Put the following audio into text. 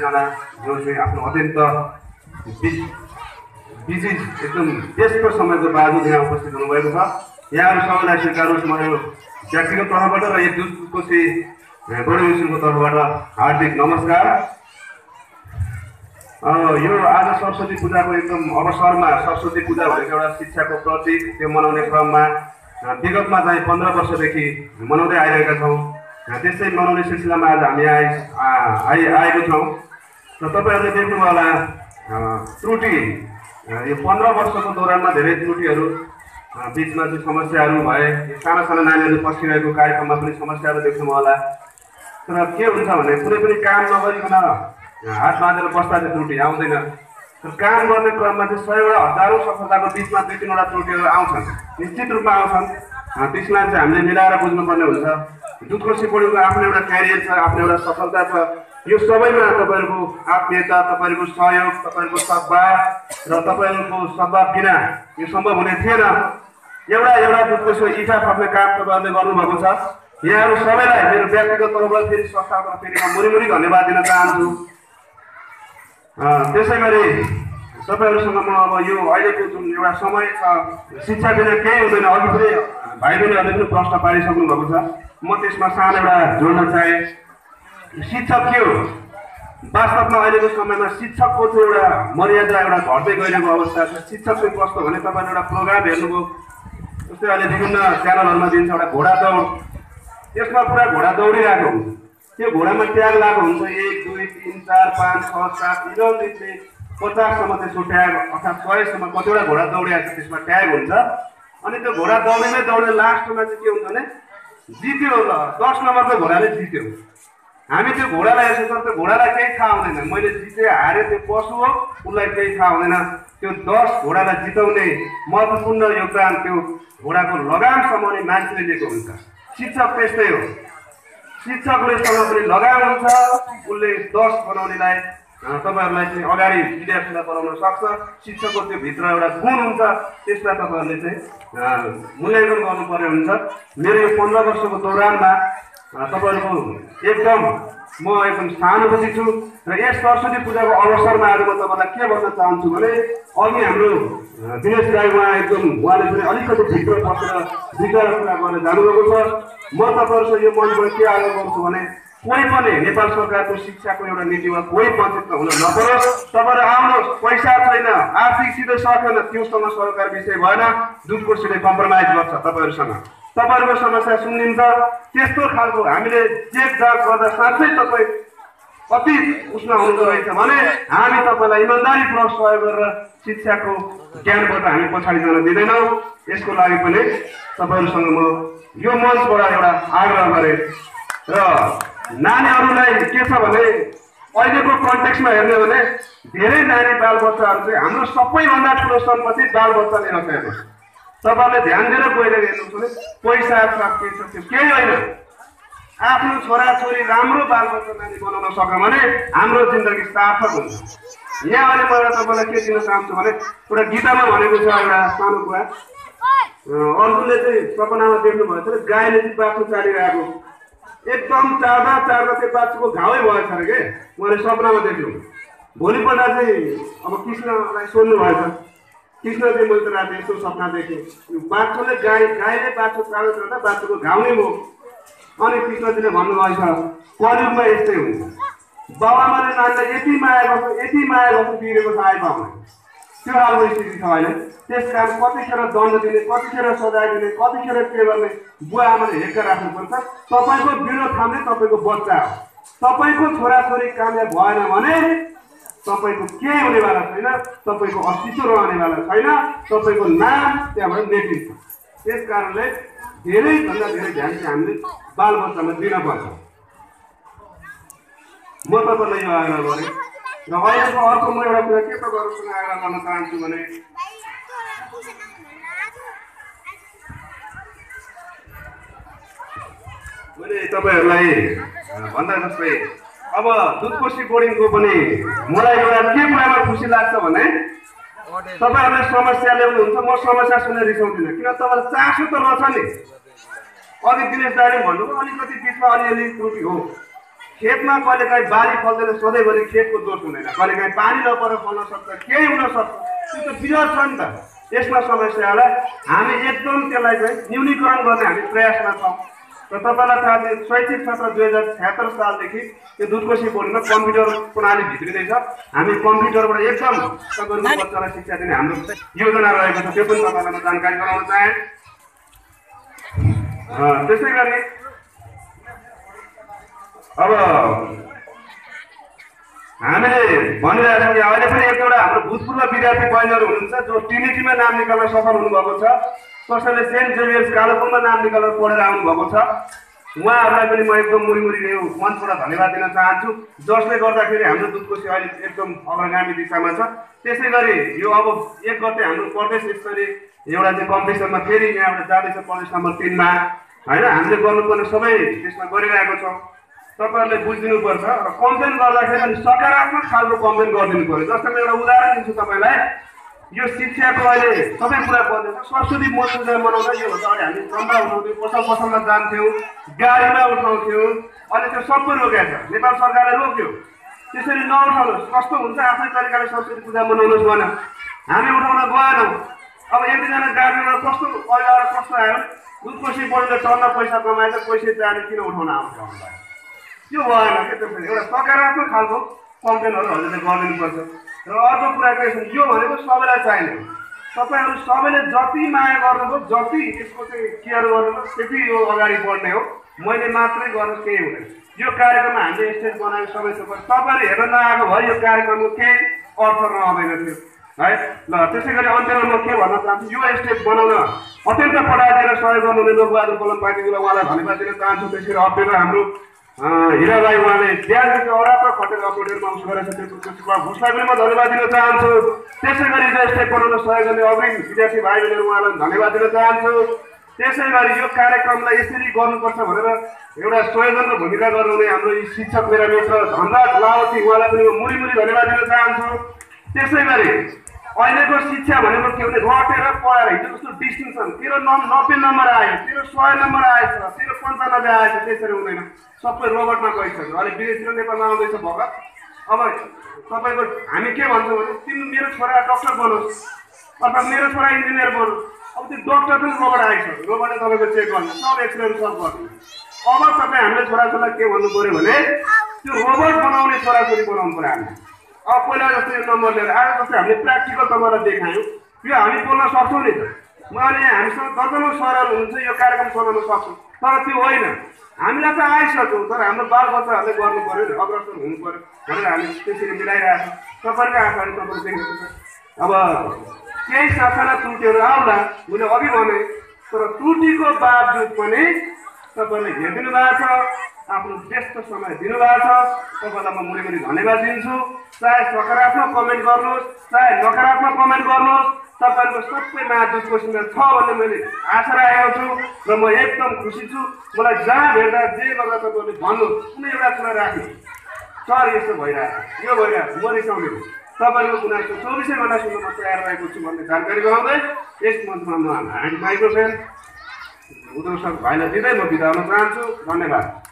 सबैजना जो चाहिँ आफ्नो अत्यन्त बिजी एकदम व्यस्त समयको बावजुद यहाँ उपस्थित हुनुभएको छ। यहाँहरू सबैलाई स्वीकारोस् म यो व्यक्तिगत तर्फबाट र यो दुधकोशी गौरव स्कुलको तर्फबाट हार्दिक नमस्कार। यो आज सरस्वती पूजाको एकदम अवसरमा सरस्वती पूजा भनेको एउटा शिक्षाको प्रतीक, त्यो मनाउने क्रममा विगतमा चाहिँ 15 वर्षदेखि मनाउँदै आइरहेका छौँ। त्यसै मनाउने सिलसिलामा आज हामी आएको छौँ र तपाईँहरूले देख्नुभयो होला त्रुटि यो 15 वर्षको दौरानमा धेरै त्रुटिहरू बिचमा चाहिँ समस्याहरू भए। साना साना नानीहरू पस्किरहेको कार्यक्रममा पनि समस्याहरू देख्नुभयो होला। तर के हुन्छ भने कुनै पनि काम नगरिकन हात बाँधेर बस्दा चाहिँ त्रुटि आउँदैन। तर काम गर्ने क्रममा चाहिँ 100 वटा हजारौँ सफलताको बिचमा 2-3 वटा त्रुटिहरू आउँछन्, निश्चित रूपमा आउँछन्। त्यसलाई चाहिँ हामीले मिलाएर बुझ्नुपर्ने हुन्छ। दुधकोशी बोर्डिङको आफ्नो एउटा क्यारियर छ, आफ्नो एउटा सफलता छ। यो सबैमा तपाईँहरूको आत्मीयता, तपाईँहरूको सहयोग, तपाईँहरूको सद्भाव र तपाईँहरूको सद्भाव बिना यो सम्भव हुने थिएन। एउटा दुधकोशी इच्छा थप्ने काम तपाईँहरूले गर्नुभएको छ। यहाँहरू सबैलाई मेरो व्यक्तिगत तर्फबाट फेरि संस्थाको फेरि म मुरी धन्यवाद दिन चाहन्छु। त्यसै गरी तपाईँहरूसँग म अब यो अहिलेको जुन एउटा समय छ, शिक्षा बिना केही हुँदैन। अघि पनि भाइ बहिनीहरूले पनि प्रश्न पारिसक्नु भएको छ, म त्यसमा सानो एउटा जोड्न चाहे। शिक्षक के हो? वास्तवमा अहिलेको समयमा शिक्षकको चाहिँ एउटा मर्यादा एउटा घट्दै गइरहेको अवस्था छ। शिक्षक चाहिँ कस्तो भने तपाईँले एउटा प्रोग्राम हेर्नुभयो, जस्तै अहिले विभिन्न च्यानलहरूमा दिन्छ एउटा घोडा दौड, त्यसमा पुरा घोडा दौडिरहेको हुन्छ। त्यो घोडामा ट्याग लागेको हुन्छ 1 2 3 4 5 6 7 इन्डिभिजुअली 50सम्म त्यसको ट्याग अर्थात् 100सम्म कतिवटा घोडा दौडिरहेको छ त्यसमा ट्याग हुन्छ। अनि त्यो घोडा दौड्दै लास्टमा चाहिँ के हुन्छ भने जित्यो, 10 नम्बरको घोडाले जित्यो। हामी त्यो घोडालाई हेर्छौँ तर त्यो घोडालाई केही थाहा हुँदैन, मैले जिते हारे त्यो पशु हो, उसलाई केही थाहा हुँदैन। त्यो 10 घोडालाई जिताउने महत्त्वपूर्ण योगदान त्यो घोडाको लगाम समाउने मान्छेले दिएको हुन्छ। शिक्षक त्यस्तै हो, शिक्षकले सँग पनि लगाम हुन्छ, उसले 10 बनाउनेलाई तपाईँहरूलाई चाहिँ अगाडि विद्यार्थीलाई बनाउन सक्छ। शिक्षकको त्यो भित्र एउटा गुण हुन्छ, त्यसलाई तपाईँहरूले चाहिँ मूल्याङ्कन गर्नुपर्ने हुन्छ। मेरो यो 15 वर्षको दौरानमा तपाईँहरूको एकदम म एकदम सहानुभूति छु र यस सरस्वती पूजाको अवसरमा आज म तपाईँलाई के भन्न चाहन्छु भने अघि हाम्रो दिनेश राई उहाँले पनि अलिकति भित्र बसेर विचार कुरा गरेर जानुभएको छ। म तपाईँहरूसँग यो मञ्चबाट के आग्रह गर्छु भने कोही पनि नेपाल सरकारको शिक्षाको एउटा नीतिमा कोही वञ्चित हुन नपरोस्। तपाईँहरू आउनुहोस्, पैसा छैन, आर्थिक सिधै सकेन, त्योसँग सरकार विषय भएन, दुधकोशीले कम्प्रोमाइज गर्छ तपाईँहरूसँग, तपाईँहरूको समस्या सुनिन्छ। त्यस्तो खालको हामीले चेक जाँच गर्दा साँच्चै तपाईँ कति उसमा हुँदो रहेछ भने हामी तपाईँलाई इमान्दारीपूर्वक सहयोग गरेर शिक्षाको ज्ञानबाट हामी पछाडि जान दिँदैनौँ। यसको लागि पनि तपाईँहरूसँग म यो मञ्चबाट एउटा आग्रह गरेँ। र नानीहरूलाई के छ भने अहिलेको कन्टेक्समा हेर्ने भने धेरै नानी बालबच्चाहरू चाहिँ हाम्रो सबैभन्दा ठुलो सम्पत्ति बालबच्चाले रहेछ। हेर्नुहोस्, तपाईँहरूले ध्यान दिएर गएर हेर्नुहोस् भने पैसा छ के छ त्यो केही होइन। आफ्नो छोराछोरी राम्रो बालबच्चा नानी बनाउन सक्यो भने हाम्रो जिन्दगी सार्थक हुन्छ। यहाँ अहिले म एउटा तपाईँलाई के दिन चाहन्छु भने एउटा गीतामा भनेको छ एउटा सानो कुरा, अर्जुनले चाहिँ सपनामा देख्नु भएको छ गाईले चाहिँ बाछो चालिरहेको, एकदम चार्दा त्यो बाछोको घावै भएछ अरे के उहाँले सपनामा देख्नु। भोलिपल्ट चाहिँ अब कृष्णलाई सोध्नु भएछ, कृष्ण चाहिँ मैले त राति यस्तो सपना देखेँ, बाछोले गाईले बाछो चाल्दा बाछोको घाउ नै भयो। अनि कृष्णजीले भन्नुभएछ कलियुगमा यस्तै हुन्छ, बाबाआमाले नानीलाई यति माया गर्छ बिग्रेको छ आइबामा, त्यो खालको स्थिति छ अहिले। त्यस कारण कतिखेर दण्ड दिने, कतिखेर सजाय दिने, कतिखेर के गर्ने बुवा आमाले हेक्का राख्नुपर्छ। तपाईँको बिँडो थाम्ने तपाईँको बच्चा हो। तपाईँको छोराछोरी कामयाब भएन भने तपाईँको केही हुनेवाला छैन, तपाईँको अस्तित्व रहनेवाला छैन, तपाईँको नाम त्यहाँबाट मेटिन्छ। त्यस कारणले धेरैभन्दा धेरै ध्यान चाहिँ हामीले बालबच्चामा दिनुपर्छ। म तपाईँलाई यो आग्रह गरेँ। र अहिलेको अर्को म एउटा कुरा के तपाईँहरूसँग आग्रह गर्न चाहन्छु भने मैले तपाईँहरूलाई भन्दा जस्तै अब दुधकोशी बोर्डिङको पनि मलाई एउटा के कुरामा खुसी लाग्छ भने तपाईँहरूले समस्या ल्याउनुहुन्छ, म समस्या सुनेर रिसाउँदिनँ, किन तपाईँलाई चासो त रहेछ नि। अघि दिनेश दाइले भन्नुभयो अलिकति बिचमा अलिअलि त्रुटि हो, खेतमा कहिलेकाहीँ बाली फल्दैन, सधैँभरि खेतको दोष हुँदैन, कहिलेकाहीँ पानी नपरेर फल्न सक्छ, केही हुन सक्छ, त्यो त विरोध छ नि त। यसमा समस्यालाई हामी एकदम त्यसलाई चाहिँ न्यूनीकरण गर्ने हामी प्रयासमा छौँ। र तपाईँलाई थाहा छ शैक्षिक सत्र 2076 सालदेखि त्यो दुधकोशी बोर्डमा कम्प्युटर प्रणाली भित्रिँदैछ। हामी कम्प्युटरबाट एकदम तपाईँहरूको बच्चालाई शिक्षा दिने हाम्रो योजना रहेको छ, त्यो पनि तपाईँलाई म जानकारी गराउन चाहेँ। त्यसै गरी अब हामीले भनिरहेको छौँ कि अहिले पनि एक एउटा हाम्रो भूतपूर्व विद्यार्थी बहिनीहरू हुनुहुन्छ जो ट्रिनिटीमा नाम निकाल्न सफल हुनुभएको छ, कसैले सेन्ट जेभियर्स कालोपुरमा नाम निकालेर पढेर आउनुभएको छ। उहाँहरूलाई पनि म एकदम मुरीमुरी यो मञ्चबाट धन्यवाद दिन चाहन्छु, जसले गर्दाखेरि हाम्रो दुधकोशी अहिले एकदम अग्रगामी दिशामा छ। त्यसै गरी यो अब 1 गते हाम्रो प्रदेश स्तरीय एउटा चाहिँ कम्पिटिसनमा फेरि यहाँबाट जाँदैछ प्रदेश नम्बर 3 मा होइन। हामीले गर्नुपर्ने सबै त्यसमा गरिरहेको छौँ, तपाईँहरूले बुझिदिनुपर्छ। र कम्प्लेन गर्दाखेरि पनि सकारात्मक खालको कम्प्लेन गरिदिनु पऱ्यो। जस्तो म एउटा उदाहरण दिन्छु तपाईँलाई, यो शिक्षाको अहिले सबै कुरा बन्दैछ। सरस्वती महोत्सव मनाउँदा यो भन्दा अगाडि हामी चन्दा उठाउँथ्यौँ, पसलमा जान्थ्यौँ, गाडीमा उठाउँथ्यौँ, अहिले त्यो सबै रोकेको छ, नेपाल सरकारले रोक्यो। त्यसरी नउठाउनुहोस्, कस्तो हुन्छ आफ्नै तरिकाले सरस्वती पूजा मनाउनुहोस् भने हामी उठाउन गएनौँ। अब एक दुईजना गाडीमा कस्तो पहिला कस्तो आयो, दुधकोशी बोर्डले टन्न पैसा कमाएछ, पैसा जाने किन उठाउन आउँछ भन्नुभयो। त्यो भएन क्या, त्यसरी एउटा सकारात्मक खालको कम्प्लेनहरू हजुरले गरिदिनुपर्छ। र अर्को कुरा के छ, यो भनेको सबैलाई चाहिने हो। तपाईँहरू सबैले जति माया गर्नुभयो, जति यसको चाहिँ केयर गर्नुभयो, त्यति यो अगाडि बढ्ने हो। मैले मात्रै गर्नु केही हुँदैन। यो कार्यक्रममा हामीले स्टेज बनाएको सबै थोक तपाईँहरू हेर्न नआएको भए यो कार्यक्रमको केही अर्थ रहँदैन थियो है। ल त्यसै गरी अन्त्यमा म के भन्न चाहन्छु, यो स्टेज बनाउन अत्यन्त पढाइदिएर सहयोग गर्नुहुने लोकबहादुर कोलम पार्टीलाई उहाँलाई धन्यवाद दिन चाहन्छु। त्यसै गरी अप्रेर हाम्रो हिराबाई उहाँले बिहारदेखि अरात्र खटेर अपरेटरमा अंश गरेर उसलाई पनि म धन्यवाद दिन चाहन्छु। त्यसै गरी जो स्टेज बनाउन सहयोग गर्ने अग्रिम विद्यार्थी भाइ बहिनीहरू उहाँलाई धन्यवाद दिन चाहन्छु। त्यसै गरी यो कार्यक्रमलाई यसरी गर्नुपर्छ भनेर एउटा संयोजनको भूमिका गर्नुहुने हाम्रो यी शिक्षक मेरा मित्र धनराज लावती उहाँलाई पनि म मुरी धन्यवाद दिन चाहन्छु। त्यसै गरी अहिलेको शिक्षा भनेको के भने रटेर पढाएर हिजो जस्तो डिस्टिङसन तेरो 90 नम्बर आयो, तेरो 100 नम्बर आएछ, तेरो 95 आएछ, त्यसरी हुँदैन। सबै रोबोटमा गइसक्यो। अहिले विदेशी र नेपालमा आउँदैछ भर्खर। अब तपाईँको हामी के भन्छौँ भने तिमी मेरो छोरा डक्टर बनोस् अथवा मेरो छोरा इन्जिनियर बनोस्। अब त्यो डक्टर पनि रोबोट आइसक्यो, रोबोटले तपाईँको चेक गर्नु, सब एक्सरेहरू सब गर्नु। अब तपाईँ हामीले छोराछोरीलाई के भन्नु पऱ्यो भने त्यो रोबोट बनाउने छोराछोरी बनाउनु पऱ्यो हामीले। अब पहिला जस्तो यो नम्बर लिएर आज जस्तै हामीले प्र्याक्टिकल तपाईँलाई देखायौँ, यो हामी बोल्न सक्छौँ नि त। म अहिले हामीसँग दर्जनौँ सरहरू हुनुहुन्छ, यो कार्यक्रम चलाउन सक्छौँ, तर त्यो होइन। हामीलाई त आइसक्यौँ, तर हाम्रो बालबच्चाहरूले गर्नु पऱ्यो नि, अग्रसर हुनु पऱ्यो भनेर हामी त्यसरी मिलाइरहेको छौँ। तपाईँको आँखाले तपाईँले देख्नुहुन्छ। अब केही सासाना त्रुटिहरू आउला, मैले अघि भने, तर त्रुटिको बावजुद पनि तपाईँले हेरिदिनु भएको छ, आफ्नो व्यस्त समय दिनुभएको छ। तपाईँलाई म मुरी धन्यवाद दिन्छु। चाहे सकारात्मक कमेन्ट गर्नुहोस्, चाहे नकारात्मक कमेन्ट गर्नुहोस्, तपाईँहरूको सबै दुधकोशीमा छ भन्ने मैले आशा राखेको छु र म एकदम खुसी छु। मलाई जहाँ भेट्दा जे गर्दा तपाईँहरूले भन्नुहोस्, कुनै एउटा कुरा राख्नु सर यस्तो भइरहेको यो भइरहेको म रिसाउने तपाईँहरूको गुनासो 24 घण्टा सुन्न म तयार रहेको छु भन्ने जानकारी गराउँदै यस मञ्चमा म माइक्रोफोन उद्धव सर भाइलाई दिँदै म बिदा हुन चाहन्छु। धन्यवाद।